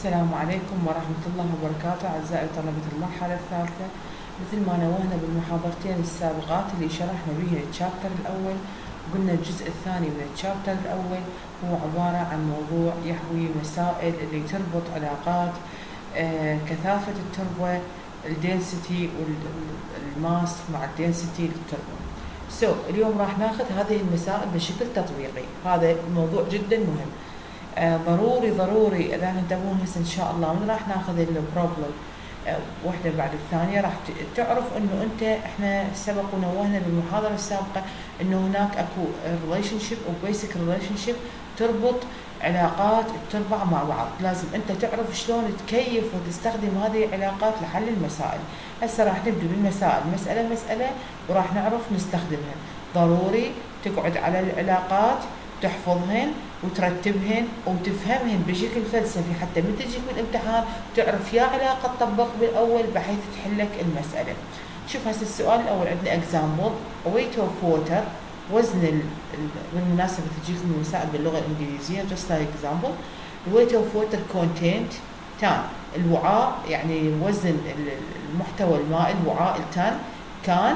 السلام عليكم ورحمة الله وبركاته أعزائي طلبة المرحلة الثالثة. مثل ما نوهنا بالمحاضرتين السابقات اللي شرحنا بها الشابتر الأول، قلنا الجزء الثاني من الشابتر الأول هو عبارة عن موضوع يحوي مسائل اللي تربط علاقات كثافة التربة، الدنسيتي والماس مع الدنسيتي للتربة. اليوم راح ناخذ هذه المسائل بشكل تطبيقي. هذا الموضوع جدا مهم، ضروري اذا انتبهون هسه ان شاء الله من راح ناخذ البروبلم واحده بعد الثانيه، راح تعرف انه احنا سبق ونوهنا بالمحاضره السابقه انه هناك اكو ريليشن شيب او بيسك ريليشن شيب تربط علاقات التربع مع بعض. لازم انت تعرف شلون تكيف وتستخدم هذه العلاقات لحل المسائل. هسه راح نبدا بالمسائل مساله وراح نعرف نستخدمها. ضروري تقعد على العلاقات تحفظهن وترتبهن وتفهمهن بشكل فلسفي حتى من تجيك بالامتحان تعرف يا علاقة تطبق بالأول بحيث تحلك المسألة. شوف هسه السؤال الأول عندنا example weight of water، وزن بالمناسبة تجيك من المسائل باللغة الإنجليزية just like example. weight of water content تان، الوعاء يعني وزن المحتوى المائي الوعاء التان كان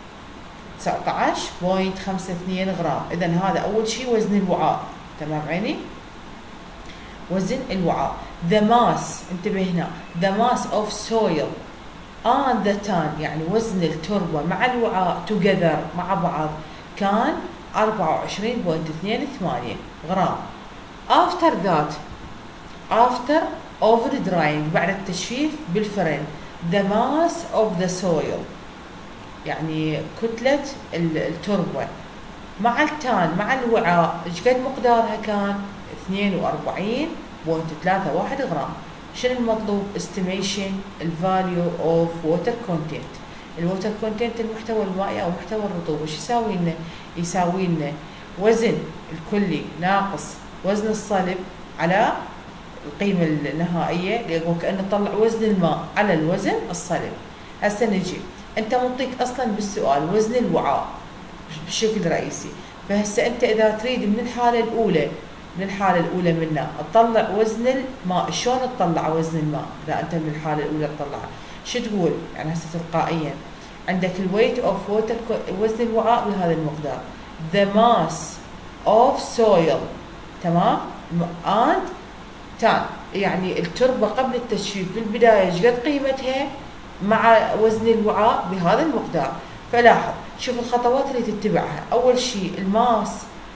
19.52 غرام. إذا هذا أول شيء وزن الوعاء، تمام عيني؟ وزن الوعاء. the mass، انتبه هنا، the mass of soil and the tan يعني وزن التربة مع الوعاء together مع بعض كان 24.28 غرام. after that after over drying بعد التجفيف بالفرن the mass of the soil يعني كتلة التربة مع التان مع الوعاء ايش قد مقدارها كان 42.31 غرام. شنو المطلوب؟ estimation الفاليو اوف ووتر كونتنت. الووتر كونتنت المحتوى المائي او محتوى الرطوبة ايش يساوي لنا؟ يساوي لنا وزن الكلي ناقص وزن الصلب على القيمة النهائية، وكأنه نطلع وزن الماء على الوزن الصلب. هسه نجي انت منطيك اصلا بالسؤال وزن الوعاء بشكل رئيسي، فهسه انت اذا تريد من الحاله الاولى منها تطلع وزن الماء، شلون تطلع وزن الماء؟ اذا انت من الحاله الاولى تطلعها شو تقول؟ يعني هسه تلقائيا عندك الويت اوف ووتر وزن الوعاء بهذا المقدار، ذا ماس اوف سويل، تمام؟ اند تان يعني التربه قبل التجفيف بالبدايه ايش قد قيمتها مع وزن الوعاء بهذا المقدار. فلاحظ شوف الخطوات اللي تتبعها. اول شيء الماس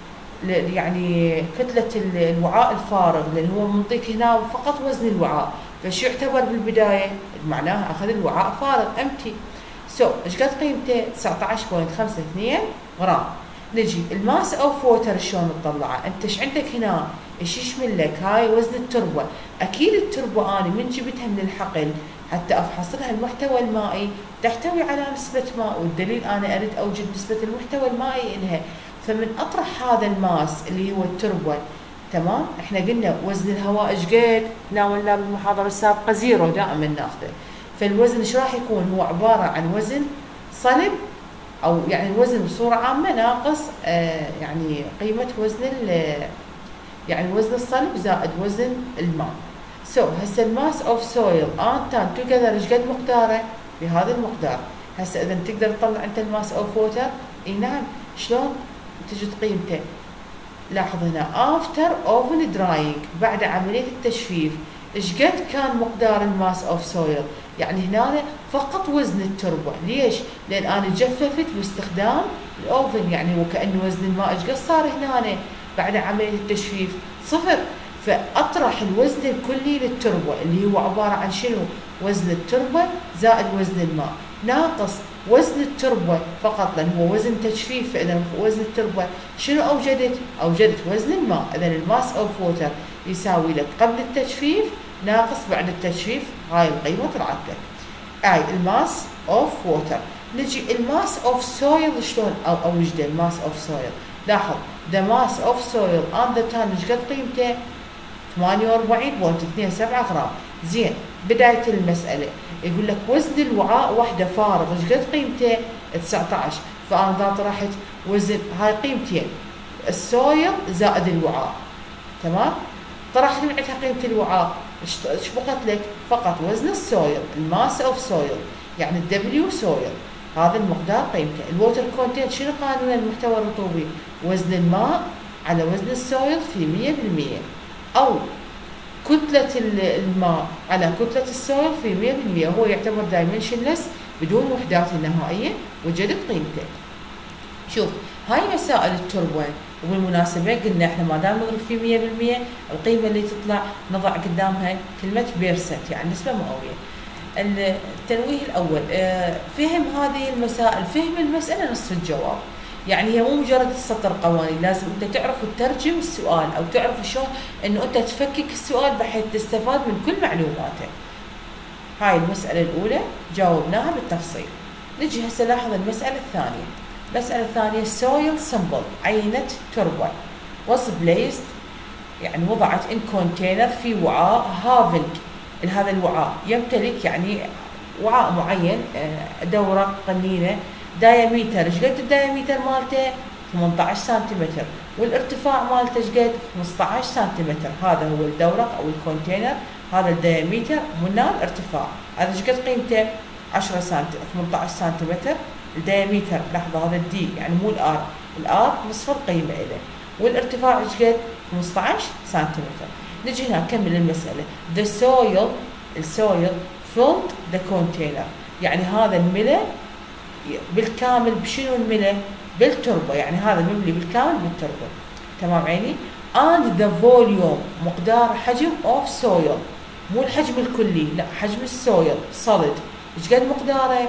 يعني كتلة الوعاء الفارغ، لان هو منطيك هنا فقط وزن الوعاء، فشو يعتبر بالبداية؟ معناها اخذ الوعاء فارغ امتي. ايش قد قيمته؟ 19.52 غرام. نجي الماس اوف ووتر شلون نطلعه؟ انت ايش عندك هنا؟ ايش يشمل لك؟ هاي وزن التربة. اكيد التربة انا من جبتها من الحقل حتى افحص لها المحتوى المائي تحتوي على نسبة ماء، والدليل انا اريد اوجد نسبة المحتوى المائي انها، فمن اطرح هذا الماس اللي هو التربة، تمام؟ احنا قلنا وزن الهواء ايش قد؟ ناولناه بالمحاضرة السابقة زيرو دائما ناخذه، فالوزن ايش راح يكون؟ هو عبارة عن وزن صلب او يعني الوزن بصورة عامة ناقص يعني قيمة وزن يعني وزن الصلب زائد وزن الماء. هسه الماس اوف سويل اند تان توجذر ايش قد مقداره؟ بهذا المقدار. هسه اذا تقدر تطلع انت الماس اوف ووتر؟ اي نعم. شلون تجد قيمته؟ لاحظ هنا افتر اوفن دراينج بعد عمليه التجفيف ايش قد كان مقدار الماس اوف سويل؟ يعني هنا فقط وزن التربه. ليش؟ لان انا جففت باستخدام الاوفن، يعني وكانه وزن الماء ايش قد صار هنا بعد عمليه التجفيف؟ صفر. فاطرح الوزن الكلي للتربه اللي هو عباره عن شنو؟ وزن التربه زائد وزن الماء ناقص وزن التربه فقط لان هو وزن تجفيف، فاذا وزن التربه شنو اوجدت؟ اوجدت وزن الماء. اذا الماس اوف ووتر يساوي لك قبل التجفيف ناقص بعد التجفيف، هاي القيمه طلعت لك. هاي الماس اوف ووتر. نجي الماس اوف سويل شلون اوجده؟ الماس اوف سويل لاحظ ذا ماس اوف سويل اند ذا تان ايش قد قيمته؟ 48.27 غرام. زين، بداية المسألة يقول لك وزن الوعاء وحده فارغ ايش قد قيمته؟ 19. فأنا إذا طرحت وزن هاي قيمتين السويل زائد الوعاء، تمام؟ طرحت من عندها قيمة الوعاء، ايش بقت لك؟ فقط وزن السويل، الماس اوف سويل، يعني الدبليو سويل، هذا المقدار قيمته. الووتر كونتنت شنو قانون المحتوى الرطوبي؟ وزن الماء على وزن السويل في 100%، او كتلة الماء على كتلة السويل في 100%. هو يعتبر دايمنشنلس بدون وحدات النهائية، وجدت قيمته. شوف هاي مسائل التربة، وبالمناسبة قلنا احنا ما دام نضرب في 100% القيمة اللي تطلع نضع قدامها كلمة بيرسنت، يعني نسبة مئوية. التنويه الأول، فهم هذه المسائل، فهم المسألة نصف الجواب. يعني هي مو مجرد السطر قوانين، لازم انت تعرف وتترجم السؤال، او تعرف شلون انه انت تفكك السؤال بحيث تستفاد من كل معلوماته. هاي المسألة الأولى جاوبناها بالتفصيل. نجي هسه لاحظ المسألة الثانية. المسألة الثانية soil sample، عينة تربة was placed، يعني وضعت in container في وعاء having، هذا الوعاء يمتلك يعني وعاء معين، دورة قنينة، دايمتر، ايش قد الدايمتر مالته؟ 18 سنتيمتر، والارتفاع مالته ايش قد؟ 15 سنتيمتر. هذا هو الدورق او الكونتينر، هذا الدايمتر وهنا الارتفاع، هذا ايش قد قيمته؟ 10 سنتيمتر، 18 سنتيمتر. الدايمتر لحظة هذا الدي يعني مو الار، الار نصف القيمة له، والارتفاع ايش قد؟ 15 سنتيمتر. نجي هنا نكمل المسألة. The soil، السويل filled the container، يعني هذا الملأ بالكامل بشنو الملأ؟ بالتربة، يعني هذا مملي بالكامل بالتربة. تمام عيني؟ and the volume، مقدار حجم of soil، مو الحجم الكلي، لا حجم السويل solid، ايش قد مقداره؟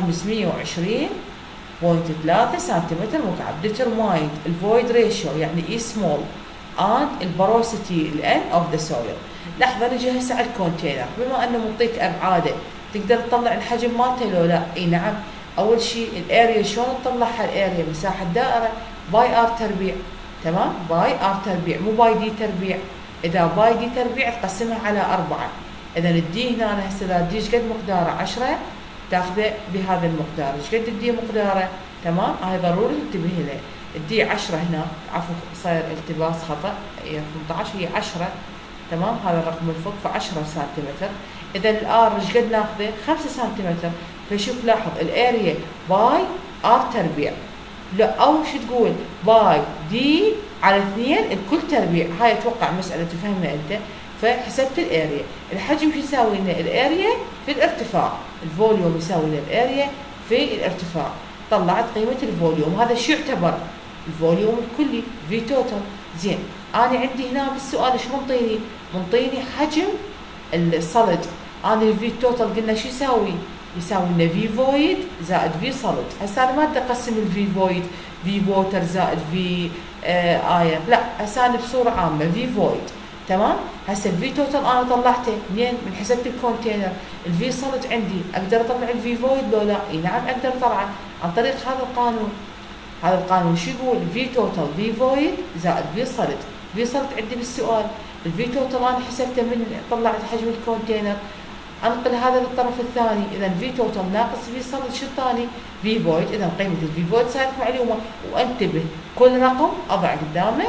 520.3 سنتيمتر مكعب. determined الفويد ريشيو يعني اي سمول and البروسيتي الان اوف ذا سويل. لحظة نجي هسه على الكونتينر، بما انه معطيك ابعاده تقدر تطلع الحجم مالته لو لا؟ اي نعم. اول شيء الاريا شلون تطلعها؟ الاريا مساحة دائرة باي ار تربيع، تمام؟ باي ار تربيع مو باي دي تربيع. اذا باي دي تربيع تقسمها على 4، اذا الدي هنا هسه اذا الدي ايش قد مقداره؟ 10 تاخذه بهذا المقدار، ايش قد الدي مقداره؟ تمام؟ هاي ضروري تنتبه له. الدي 10 هنا، عفوا صاير التباس خطا، هي 18 هي 10، تمام؟ هذا الرقم الفوق ف 10 سنتيمتر. اذا الار ايش قد ناخذه؟ 5 سنتيمتر. فشوف لاحظ الاريا باي ار تربيع، لا او شو تقول؟ باي دي على 2 الكل تربيع. هاي اتوقع مسألة تفهمها انت. فحسبت الاريا، الحجم شو يساوي لنا؟ الاريا في الارتفاع، الفوليوم يساوي لنا الاريا في الارتفاع. طلعت قيمة الفوليوم، هذا شو يعتبر؟ الفوليوم الكلي في توتال. زين انا عندي هنا بالسؤال ايش منطيني؟ منطيني حجم الصلد. انا الفي توتال قلنا شو يساوي؟ يساوي لنا في فويد زائد في صلد. هسه انا ما بدي اقسم الفي فويد في ووتر زائد في اير، لا هسه انا بصورة عامة في فويد. تمام؟ هسه الفي توتال انا طلعته منين؟ من حسبت الكونتينر. الفي صلد عندي اقدر اطلع الفي فويد لو لا؟ اي نعم اقدر اطلعه عن طريق هذا القانون. هذا القانون شو يقول؟ في توتال في فويد زائد في صلد. في صلد عندي بالسؤال، الفي توتال انا حسبته من طلعت حجم الكونتينر، انقل هذا للطرف الثاني، اذا في توتال ناقص في صلد شو الثاني؟ في فويد. اذا قيمة الفي فويد صارت معلومة. وانتبه كل رقم اضع قدامه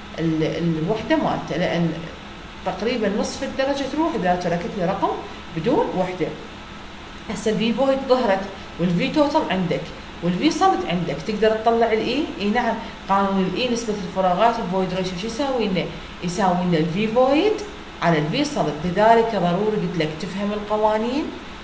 الوحدة مالته، لان تقريبا نصف الدرجة تروح اذا تركت لي رقم بدون وحدة. هسه الفي فويد ظهرت، والفي توتال عندك، والفي صلد عندك، تقدر تطلع الاي؟ اي نعم. قانون الاي نسبة الفراغات الفويد ريشيو شو يساوي لنا؟ يساوي لنا الفي فويد على الفي صلد. لذلك ضروري قلت لك تفهم القوانين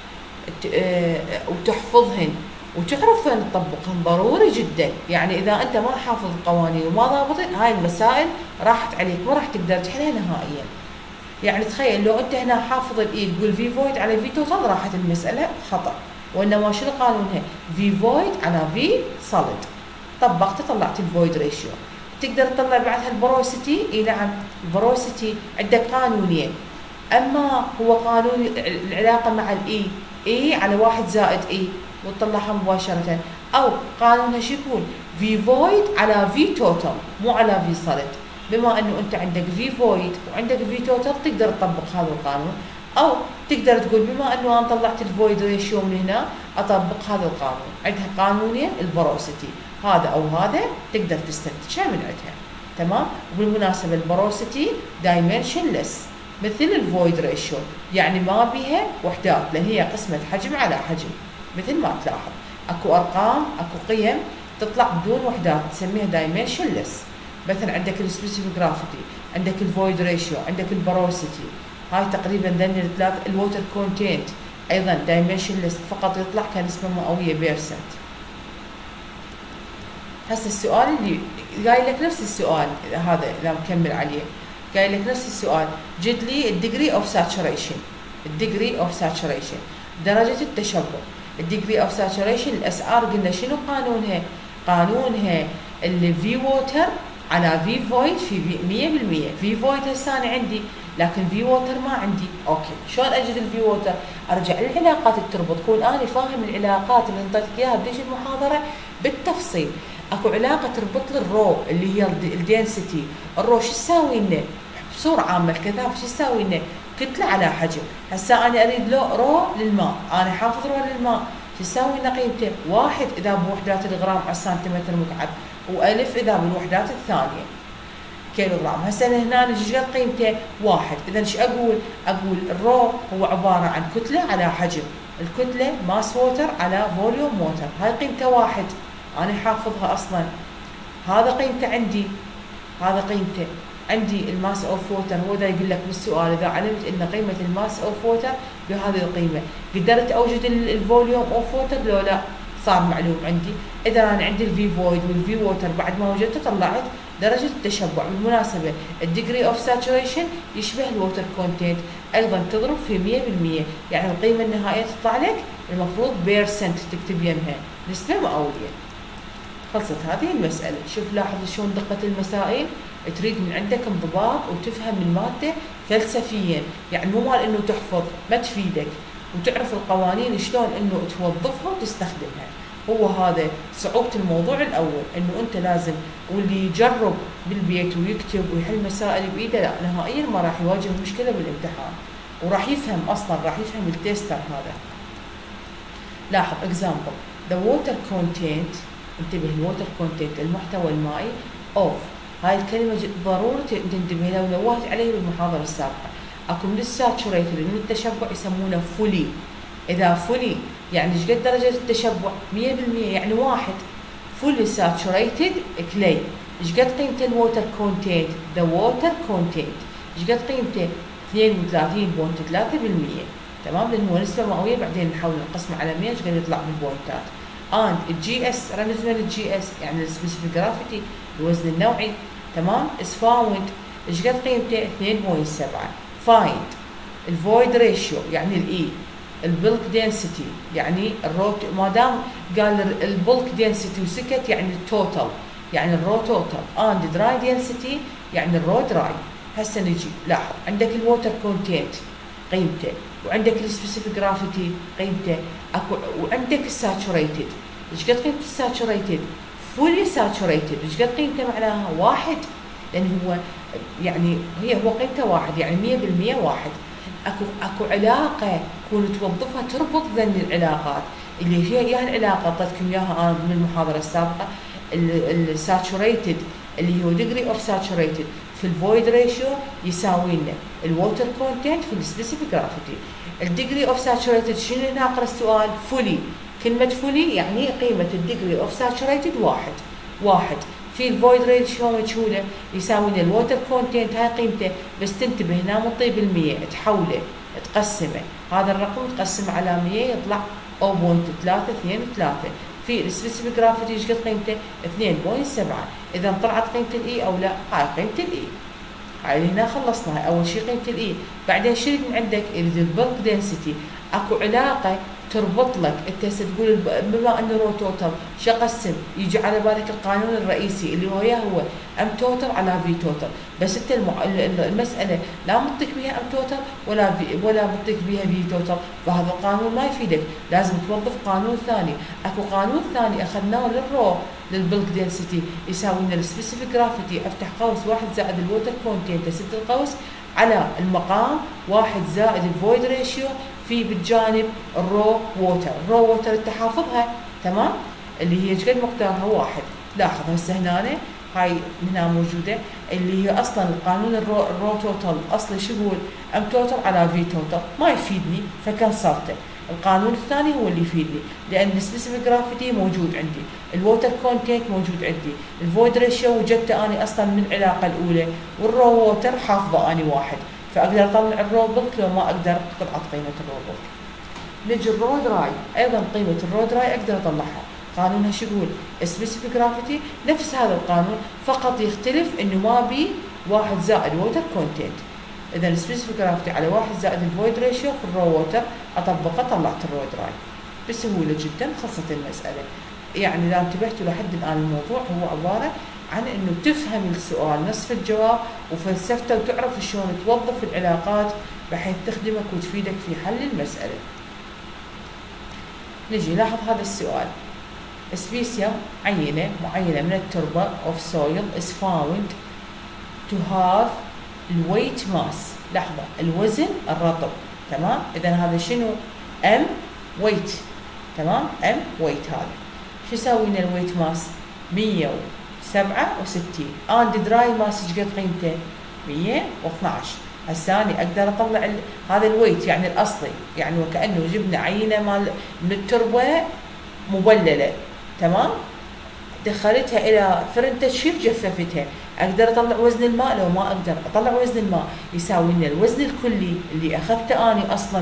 وتحفظهن وتعرف وين تطبقهن، ضروري جدا. يعني اذا انت ما حافظ القوانين وما ضابطن هاي المسائل راحت عليك، ما راح تقدر تحلها نهائيا. يعني تخيل لو انت هنا حافظ الاي تقول في فويد على في توتال راحت المسألة خطأ. وانما شنو قانونها؟ في فويد على في صلد. طبقت طلعت الفويد ريشيو. تقدر تطلع بعدها البروسيتي. اي نعم البروسيتي عندك قانونين، اما هو قانون العلاقة مع الاي، اي على 1 زائد اي وتطلعها مباشرة، او قانونها شو يكون؟ في فويد على في توتال مو على في صلد. بما انه انت عندك في فويد وعندك في توتال تقدر تطبق هذا القانون، او تقدر تقول بما انه انا طلعت الفويد ريشيو من هنا اطبق هذا القانون. عندها قانونين البروسيتي، هذا او هذا تقدر تستنتجها من عندها. تمام. وبالمناسبه البروسيتي دايمنشنلس مثل الفويد ريشيو، يعني ما بيها وحدات لان هي قسمه حجم على حجم. مثل ما تلاحظ اكو ارقام اكو قيم تطلع بدون وحدات تسميها دايمنشنلس. مثلا عندك السبيسيفيك جرافيتي، عندك الفويد ريشيو، عندك البروسيتي، هاي تقريبا ذن الثلاث. الووتر كونتنت ايضا دايمنشنلس فقط يطلع كنسبه مئويه بيرسنت. هسه السؤال اللي قايل لك نفس السؤال هذا لا نكمل عليه، قايل لك نفس السؤال، جد لي الديجري اوف ساتوريشن. الديجري اوف ساتوريشن درجه التشبع. الديجري اوف ساتوريشن الاس ار قلنا شنو قانونها؟ قانونها اللي في ووتر على في فويد في 100%. في فويد هسه انا عندي لكن في ووتر ما عندي. اوكي شلون اجد الفي ووتر؟ ارجع للعلاقات اللي تربط، كون انا فاهم العلاقات اللي انطيتك اياها بديش المحاضره بالتفصيل. اكو علاقه تربط لي الرو اللي هي الدنسيتي. الرو شو تساوي لنا؟ بصوره عامه الكثافه شو تساوي لنا؟ كتله على حجم. هسه انا اريد رو للماء، انا حافظ رو للماء شو تساوي لنا قيمته؟ 1 اذا بوحدات الغرام على السنتيمتر مكعب، و1000 اذا بالوحدات الثانيه كيلو جرام. هسه هنا ايش قد قيمته؟ 1. اذا ايش اقول؟ اقول الرو هو عباره عن كتله على حجم. الكتله ماس ووتر على فوليوم ووتر، هاي قيمته 1 انا حافظها اصلا. هذا قيمته عندي، هذا قيمته عندي الماس اوف ووتر. هو دا يقول لك بالسؤال اذا علمت ان قيمه الماس اوف ووتر بهذه القيمه قدرت اوجد الفوليوم اوف ووتر لو لا؟ صار معلوم عندي. اذا انا عندي الفي فويد والفي ووتر بعد ما وجدته طلعت درجه التشبع. بالمناسبه الديجري اوف ساتوريشن يشبه الووتر كونتنت، ايضا تضرب في 100%، يعني القيمه النهائيه تطلع لك المفروض بيرسنت تكتب يمها نسبه مئويه. خلصت هذه المساله. شوف لاحظ شلون دقه المسائل، تريد من عندك انضباط وتفهم الماده فلسفيا، يعني مو مال انه تحفظ ما تفيدك، وتعرف القوانين شلون انه توظفها وتستخدمها. هو هذا صعوبة الموضوع الأول، إنه أنت لازم، واللي يجرب بالبيت ويكتب ويحل مسائل بإيده لا نهائيا ما راح يواجه مشكلة بالامتحان، وراح يفهم أصلا، راح يفهم التيستر هذا. لاحظ example the water content، انتبه الووتر كونتنت المحتوى المائي اوف. هاي الكلمة ضروري تنتبه لها ونوهت عليه بالمحاضرة السابقة. اكو من الساتوريتد من التشبع يسمونه فولي. إذا فولي يعني ايش قد درجة التشبع؟ 100%، يعني 1. فولي ساتوريتد كلي ايش قد قيمة الووتر كونتنت؟ ذا ووتر كونتنت ايش قد قيمته؟ 32.3%. تمام، لأن هو نسبة مئوية بعدين نحاول نقسمه على 100 ايش قد يطلع بالبوينتات. and الجي اس رمزنا للجي اس يعني السبيسيفيك جرافيتي الوزن النوعي. تمام، is found ايش قد قيمته؟ 2.7. find الفويد ريشيو يعني الاي. البلك دنسيتي يعني الرو، ما دام قال البلك دنسيتي وسكت يعني التوتال، يعني الرو توتال. and دراي دنسيتي يعني الرو دراي. هسه نجي لاحظ عندك الووتر كونتنت قيمته، وعندك السبيسيفيك جرافيتي قيمته، اكو وعندك الساتوريتد. ايش قد قيمه الساتوريتد؟ فولي ساتوريتد ايش قد قيمته؟ معناها 1، لان هو يعني هو قيمته 1 يعني 100% 1. اكو علاقه تكون توظفها تربط ذن العلاقات اللي هي اياها العلاقه اعطيتكم اياها انا من المحاضره السابقه. الساتوريتد اللي هو ديجري اوف ساتوريتد في الفويد ريشيو يساوي لنا الووتر كونتنت في السبيسيفيك جرافيتي. الديجري اوف ساتوريتد شنو هنا اقرا السؤال؟ فولي. كلمه فولي يعني قيمه الديجري اوف ساتوريتد 1. في الفويد ريشيو مجهوله يساوي لنا الووتر كونتنت هاي قيمته، بس تنتبه هنا مو طي بالمية، تحوله تقسمه، هذا الرقم تقسم على 100 يطلع 0.323. في السبيسيفيك جرافيتي ايش قد قيمته؟ 2.7. اذا طلعت قيمه الاي او لا؟ هاي قيمه الاي. هاي هنا خلصنا اول شيء قيمه الاي. بعدين شو من عندك؟ يريد البلك دنسيتي. اكو علاقه تربط لك انت هسه تقول بما انه رو توتال شو اقسم؟ يجي على بالك القانون الرئيسي اللي هو ام توتال على في توتال، بس انت المساله لا مطيك بها ام توتال ولا مطيك بها في توتال، فهذا القانون ما يفيدك، لازم توظف قانون ثاني. اكو قانون ثاني اخذناه للرو للبلك دنسيتي يساوي لنا السبيسيفيك جرافيتي افتح قوس 1 زائد الووتر كونتنت سد القوس على المقام 1 زائد الفويد ريشيو في بالجانب الرو ووتر. الرو ووتر انت حافظها تمام، اللي هي ايش قد مقدارها؟ 1. لاحظ هسه هنا هاي هنا موجودة، اللي هي أصلا القانون الرو توتال أصلي شو يقول؟ أم توتال على في توتال، ما يفيدني فكنسلته. القانون الثاني هو اللي يفيدني، لأن السبيسيفيك جرافيتي موجود عندي، الووتر كونتنت موجود عندي، الفويد ريشيو وجدته أنا أصلا من العلاقة الأولى، والرو ووتر حافظة أنا واحد، فأقدر أطلع الرو بلك لو ما أقدر طلعت قيمة الرو بلك. نجي الرود راي، أيضا قيمة الرود راي أقدر أطلعها. قانونها شو يقول؟ سبيسيفيك جرافيتي نفس هذا القانون، فقط يختلف إنه ما بي 1 زائد ووتر كونتنت. إذا السبيسيفيك جرافيتي على 1 زائد الفويد ريشيو في الرو ووتر أطبقه، طلعت الرود راي بسهولة جدا، خلصت المسألة. يعني إذا انتبهتوا لحد الآن الموضوع هو عبارة عن إنه تفهم السؤال نصف الجواب وفلسفته، وتعرف شلون توظف العلاقات بحيث تخدمك وتفيدك في حل المسألة. نجي لاحظ هذا السؤال. سبيسيوم عينة معينة من التربة of soil is found to have الويت ماس، لحظة الوزن الرطب، تمام؟ إذا هذا شنو؟ M ويت، تمام؟ M ويت. هذا شو يساوي لنا الويت ماس؟ 167. and dry mass ايش قد قيمته؟ 112. هسه أنا أقدر أطلع هذا الويت يعني الأصلي، يعني وكأنه جبنا عينة من التربة مبللة، تمام؟ دخلتها إلى فرن تجفيف جففتها، أقدر أطلع وزن الماء؟ لو ما أقدر أطلع وزن الماء يساوي لنا الوزن الكلي اللي أخذته أنا أصلا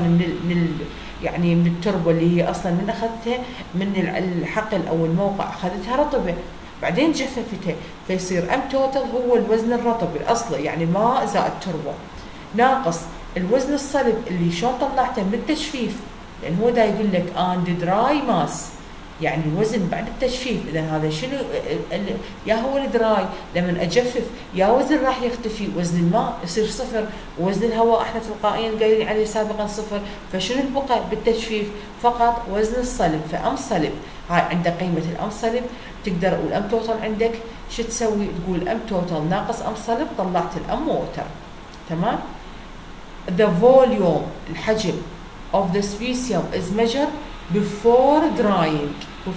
يعني من التربة، اللي هي أصلا من أخذتها من الحقل أو الموقع، أخذتها رطبة بعدين جففتها، فيصير أم توتال هو الوزن الرطب الأصلي يعني ماء زائد تربة، ناقص الوزن الصلب اللي شلون طلعته من التجفيف، لأن هو دا يقول لك and dry mass يعني الوزن بعد التجفيف. إذا هذا شنو؟ يا هو الدراي لما أجفف يا وزن راح يختفي، وزن الماء يصير صفر، ووزن الهواء احنا تلقائيا قايلين عليه سابقا صفر، فشنو البقى بالتجفيف؟ فقط وزن الصلب، فأم صلب. هاي عندك قيمة الأم صلب، تقدر أقول أم توتال عندك شو تسوي؟ تقول أم توتال ناقص أم صلب، طلعت الأم ووتر، تمام؟ The volume الحجم of the specium is measured before drying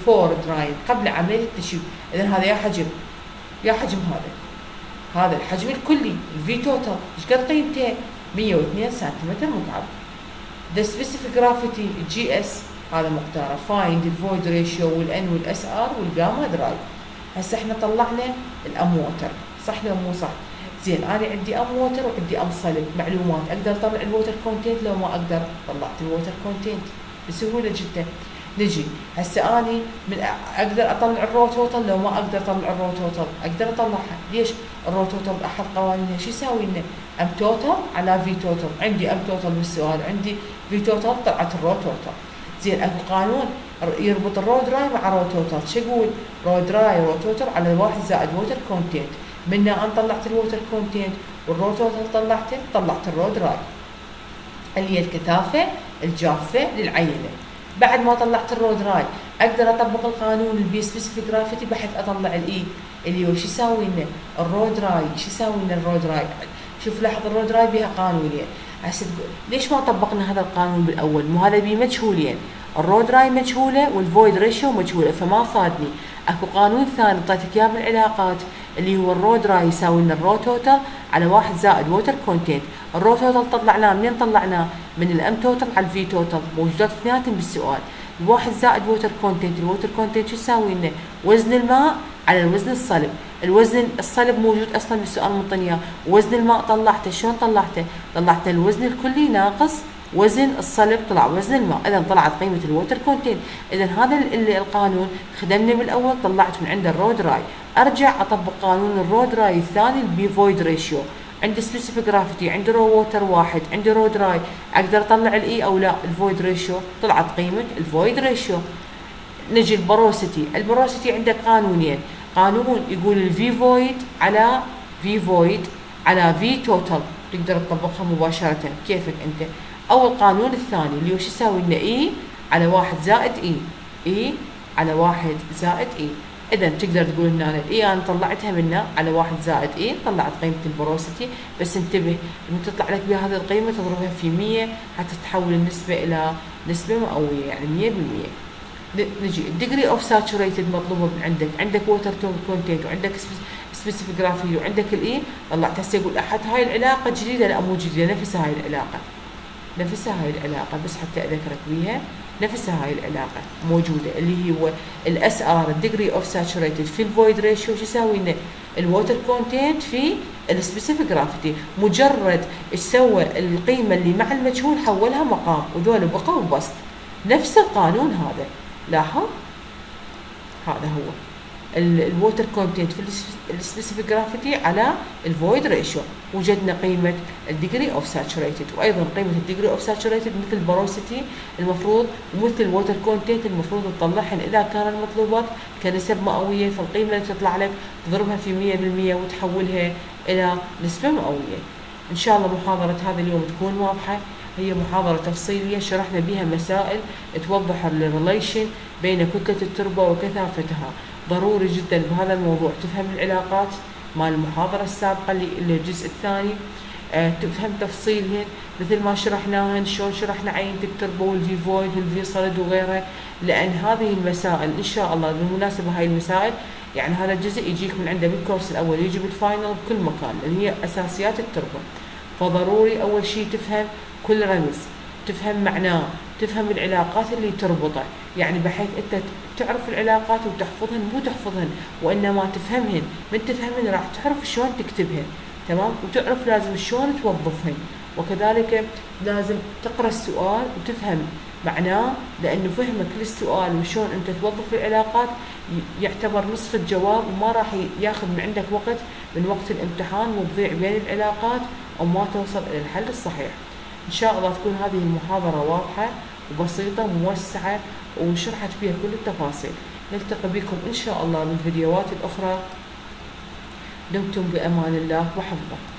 قبل عملية التشييد. إذا هذا يا حجم هذا الحجم الكلي الفي توتال ايش قد قيمته؟ 102 سنتيمتر مكعب. The specific gravity GS هذا مقداره. find the void ratio والN والSR والجاما دراي. هسه احنا طلعنا الأم ووتر، صح لو مو صح؟ زين أنا عندي أم ووتر وعندي أم صلب، معلومات أقدر أطلع الووتر كونتنت؟ لو ما أقدر طلعت الووتر كونتنت بسهولة جدا. نجي هسه أني من أقدر أطلع الرو توتال؟ لو ما أقدر أطلع الرو توتال أقدر أطلعها. ليش؟ الرو توتال أحد قوانينها شو يساوي لنا؟ أم توتال على في توتال، عندي أم توتال بالسؤال، عندي في توتال، طلعت الرو توتال. زين أكو قانون يربط الرو دراي مع رو توتال، شو يقول؟ رو دراي رو توتال على 1 زائد ووتر كونتنت، منها أنا طلعت الووتر كونتنت والرو توتال طلعت الرو دراي اللي هي الكثافة الجافة للعينة. بعد ما طلعت الرو دراي اقدر اطبق القانون البي سبيسيفيك جرافيتي بحيث اطلع الاي اللي هو شو يساوي لنا الرو دراي. شو يساوي لنا الرو دراي؟ شوف لاحظ الرو دراي بها قانونين. هسه ليش ما طبقنا هذا القانون بالاول؟ مو هذا بيه مجهولين، الرو دراي مجهوله والفويد ريشيو مجهوله، فما فادني. اكو قانون ثاني اعطيتك اياه بالعلاقات اللي هو الرو دراي يساوي لنا الرو توتال على 1 زائد ووتر كونتنت. الرو توتال طلعناه منين؟ طلعناه من الام توتال على الفي توتال، موجودات اثنيناتهم بالسؤال. الواحد زائد ووتر كونتنت، الووتر كونتنت شو يساوي لنا؟ وزن الماء على الوزن الصلب، الوزن الصلب موجود اصلا بالسؤال منطني اياه، وزن الماء طلعته شلون طلعته؟ طلعته الوزن الكلي ناقص وزن الصلب، طلع وزن الماء، اذا طلعت قيمه الووتر كونتنت. اذا هذا القانون خدمنا بالاول، طلعت من عنده الرو دراي، ارجع اطبق قانون الرو دراي الثاني البي فويد ريشيو. عندي سبيسيفيك جرافيتي، عندي رو ووتر واحد، عندي رو دراي، اقدر اطلع الاي او لا؟ الفويد ريشيو، طلعت قيمه الفويد ريشيو. نجي البروسيتي عندك قانونين، قانون يقول الفي فويد على في توتال، تقدر تطبقها مباشره كيفك انت، او القانون الثاني اللي هو شو يساوي لنا اي على 1 زائد اي على 1 زائد اي. اذا تقدر تقول هنا الاي انا طلعتها منها على 1 زائد اي، طلعت قيمه البروسيتي، بس انتبه لما تطلع لك بهذه القيمه تضربها في 100 حتى تحول النسبه الى نسبه مئويه، يعني 100%. نجي الديجري اوف ساتوريتد مطلوبه من عندك ووتر كونتنت وعندك سبيسيفيك جرافيتي وعندك الاي، طلعت هسه يقول احد هاي العلاقه جديده؟ لا مو جديده، نفسها هاي العلاقه، نفسها هاي العلاقه، بس حتى اذكرك بيها، نفسها هاي العلاقه موجوده اللي هو الاس ار الديجري اوف ساتوريتد في الفويد ريشيو. شو يساوي لنا؟ الووتر كونتنت في السبيسيفيك جرافيتي، مجرد ايش سوى القيمه اللي مع المجهول حولها مقام، وذول بقوا بسط. نفس القانون هذا، لاحظ هذا هو الووتر كونتنت في السبيسيفيك جرافيتي على الفويد ريشيو. وجدنا قيمه الديجري اوف ساتوريتد، وايضا قيمه الديجري اوف ساتوريتد مثل البوروسيتي المفروض ومثل الووتر كونتنت المفروض تطلعهن اذا كان المطلوبات كنسب مئويه، فالقيمه اللي تطلع لك تضربها في 100% وتحولها الى نسبه مئويه. ان شاء الله محاضره هذا اليوم تكون واضحه، هي محاضره تفصيليه شرحنا بها مسائل توضح الريليشن بين كتله التربه وكثافتها. ضروري جدا بهذا الموضوع تفهم العلاقات مال المحاضرة السابقة اللي الجزء الثاني، تفهم تفصيلهن مثل ما شرحناهن، شلون شرحنا عينة التربة والفي فويد والفي صلد وغيرها، لأن هذه المسائل إن شاء الله بالمناسبة هاي المسائل يعني هذا الجزء يجيك من عنده بالكورس الأول، يجي بالفاينل بكل مكان اللي هي أساسيات التربة. فضروري أول شيء تفهم كل رمز، تفهم معناه، تفهم العلاقات اللي تربطه، يعني بحيث انت تعرف العلاقات وتحفظهن، مو تحفظهن وانما تفهمهن. من تفهمهن راح تعرف شلون تكتبهن، تمام، وتعرف لازم شلون توظفهن، وكذلك لازم تقرا السؤال وتفهم معناه، لانه فهمك للسؤال وشلون انت توظف العلاقات يعتبر نصف الجواب، وما راح ياخذ من عندك وقت من وقت الامتحان وتضيع بين العلاقات او ما توصل الى الحل الصحيح. ان شاء الله تكون هذه المحاضرة واضحة وبسيطة وموسعة وشرحت فيها كل التفاصيل. نلتقي بكم ان شاء الله بالفيديوهات الاخرى. دمتم بامان الله وحفظه.